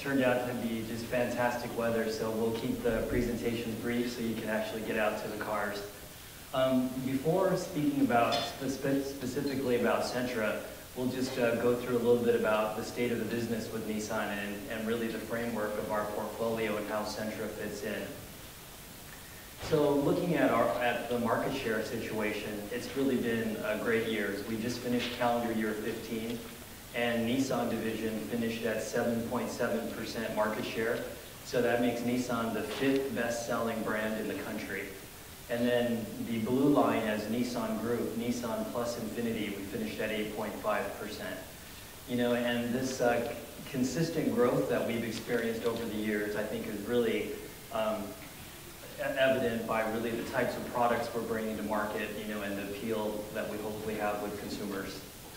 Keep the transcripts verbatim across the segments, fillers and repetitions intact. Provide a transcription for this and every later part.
turned out to be just fantastic weather, so we'll keep the presentations brief so you can actually get out to the cars. Um, before speaking about spe specifically about Sentra, we'll just uh, go through a little bit about the state of the business with Nissan and, and really the framework of our portfolio and how Sentra fits in. So looking at, our, at the market share situation, it's really been a great year. We just finished calendar year fifteen, and Nissan division finished at seven point seven percent market share. So that makes Nissan the fifth best-selling brand in the country. And then the blue line as Nissan Group, Nissan plus Infiniti, we finished at eight point five percent. You know, and this uh, consistent growth that we've experienced over the years, I think, is really um, evident by really the types of products we're bringing to market, you know, and the appeal that we hopefully have with consumers.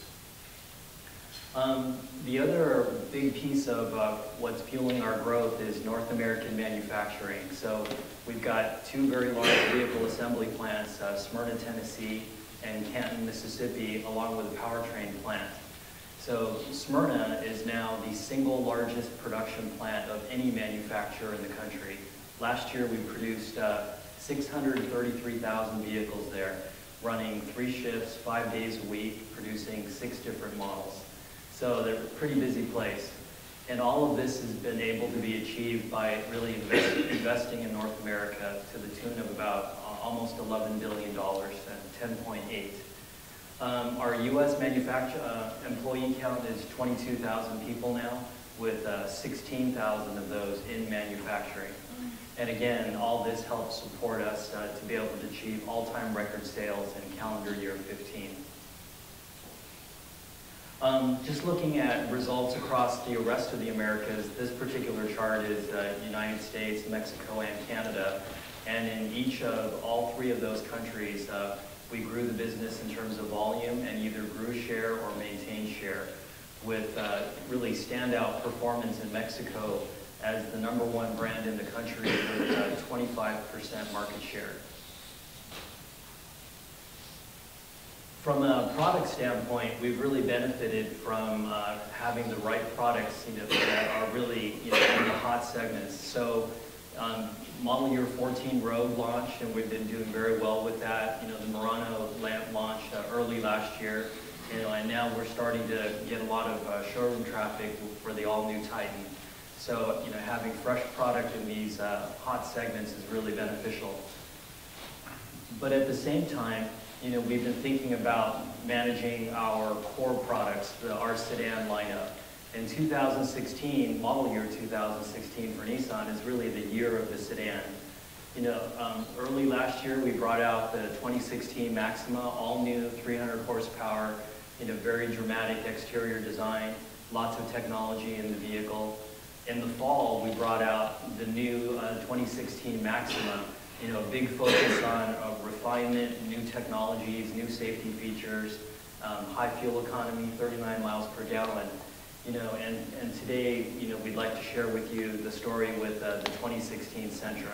Um, the other big piece of uh, what's fueling our growth is North American manufacturing. So we've got two very large vehicle assembly plants, uh, Smyrna, Tennessee, and Canton, Mississippi, along with a powertrain plant. So Smyrna is now the single largest production plant of any manufacturer in the country. Last year we produced uh, six hundred thirty-three thousand vehicles there, running three shifts, five days a week, producing six different models. So they're a pretty busy place. And all of this has been able to be achieved by really invest, investing in North America to the tune of about uh, almost eleven billion dollars, ten point eight. Um, our U S manufacture uh, employee count is twenty-two thousand people now, with uh, sixteen thousand of those in manufacturing. And again, all this helps support us uh, to be able to achieve all-time record sales in calendar year fifteen. Um, just looking at results across the rest of the Americas, this particular chart is uh, United States, Mexico, and Canada. And in each of all three of those countries, uh, we grew the business in terms of volume and either grew share or maintained share, with uh, really standout performance in Mexico as the number one brand in the country with uh, twenty-five percent market share. From a product standpoint, we've really benefited from uh, having the right products, you know, that are really, you know, in the hot segments. So, um, model year fourteen Rogue launched, and we've been doing very well with that. You know, the Murano lamp launched uh, early last year, you know, and now we're starting to get a lot of uh, showroom traffic for the all-new Titan. So, you know, having fresh product in these uh, hot segments is really beneficial. But at the same time, you know, we've been thinking about managing our core products, the, our sedan lineup. In two thousand sixteen, model year two thousand sixteen for Nissan is really the year of the sedan. You know, um, early last year we brought out the twenty sixteen Maxima, all new, three hundred horsepower, you know, very dramatic exterior design, lots of technology in the vehicle. In the fall, we brought out the new uh, twenty sixteen Maxima. You know, a big focus on uh, refinement, new technologies, new safety features, um, high fuel economy, thirty-nine miles per gallon. You know, and, and today, you know, we'd like to share with you the story with uh, the twenty sixteen Sentra.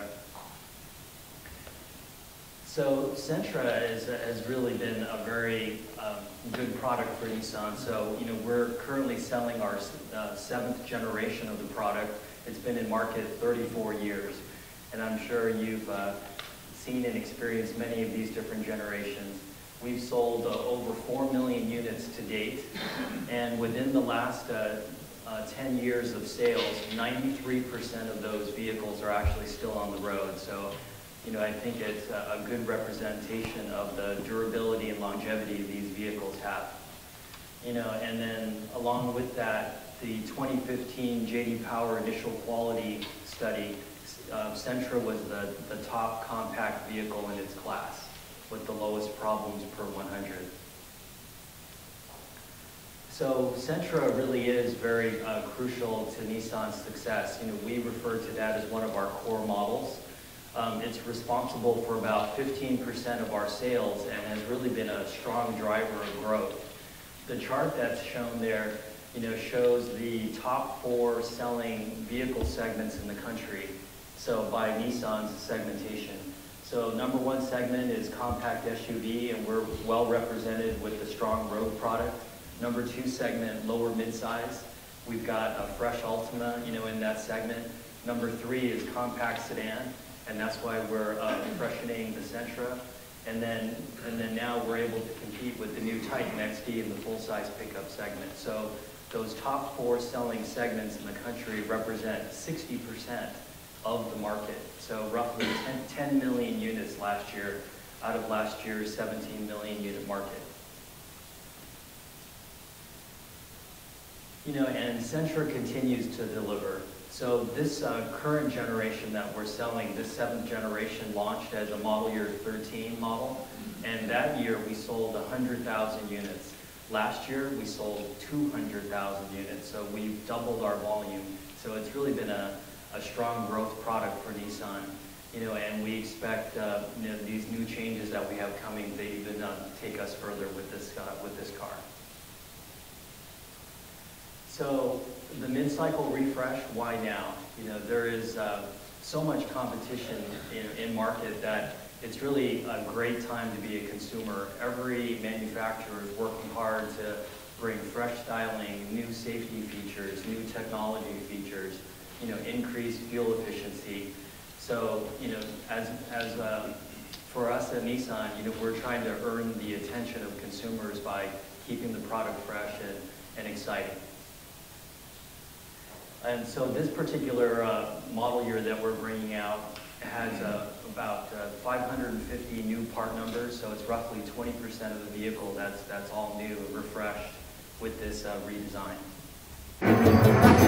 So Sentra is, has really been a very um, good product for Nissan. So, you know, we're currently selling our uh, seventh generation of the product. It's been in market thirty-four years. And I'm sure you've uh, seen and experienced many of these different generations. We've sold uh, over four million units to date, and within the last uh, uh, ten years of sales, ninety-three percent of those vehicles are actually still on the road. So, you know, I think it's a, a good representation of the durability and longevity these vehicles have. You know, and then along with that, the twenty fifteen J D Power Initial Quality Study, Uh, Sentra was the, the top compact vehicle in its class with the lowest problems per one hundred. So Sentra really is very uh, crucial to Nissan's success. You know, we refer to that as one of our core models. Um, it's responsible for about fifteen percent of our sales and has really been a strong driver of growth. The chart that's shown there, you know, shows the top four selling vehicle segments in the country. So by Nissan's segmentation. So number one segment is compact S U V, and we're well represented with the strong Rogue product. Number two segment, lower midsize. We've got a fresh Altima, you know, in that segment. Number three is compact sedan, and that's why we're uh, refreshening the Sentra. And then, and then now we're able to compete with the new Titan X D in the full-size pickup segment. So those top four selling segments in the country represent sixty percent of the market. So roughly ten million units last year out of last year's seventeen million unit market. You know, and Sentra continues to deliver. So this uh, current generation that we're selling, this seventh generation, launched as a model year thirteen model, and that year we sold one hundred thousand units. Last year we sold two hundred thousand units, so we've doubled our volume. So it's really been a, a strong growth product for Nissan. You know, and we expect uh, you know, these new changes that we have coming to even uh, take us further with this uh, with this car. So the mid-cycle refresh, why now? You know, there is uh, so much competition in, in market that it's really a great time to be a consumer. Every manufacturer is working hard to bring fresh styling, new safety features, new technology features, you know, increased fuel efficiency. So, you know, as, as uh, for us at Nissan, you know, we're trying to earn the attention of consumers by keeping the product fresh and, and exciting. And so this particular uh, model year that we're bringing out has uh, about uh, five hundred fifty new part numbers, so it's roughly twenty percent of the vehicle that's, that's all new and refreshed with this uh, redesign.